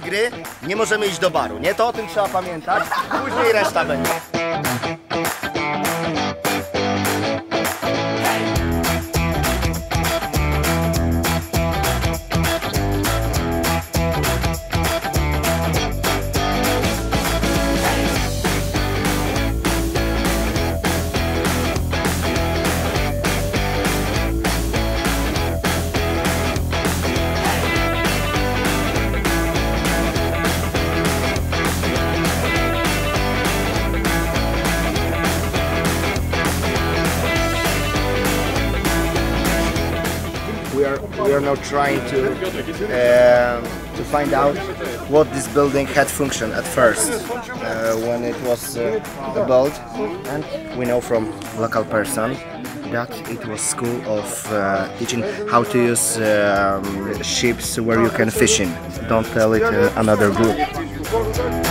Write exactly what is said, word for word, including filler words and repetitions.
gry, nie możemy iść do baru, nie? To o tym trzeba pamiętać, później reszta będzie. We are, we are now trying to uh, to find out what this building had function at first uh, when it was uh, built, and we know from local person that it was school of uh, teaching how to use um, ships where you can fish in. Don't tell it uh, another group.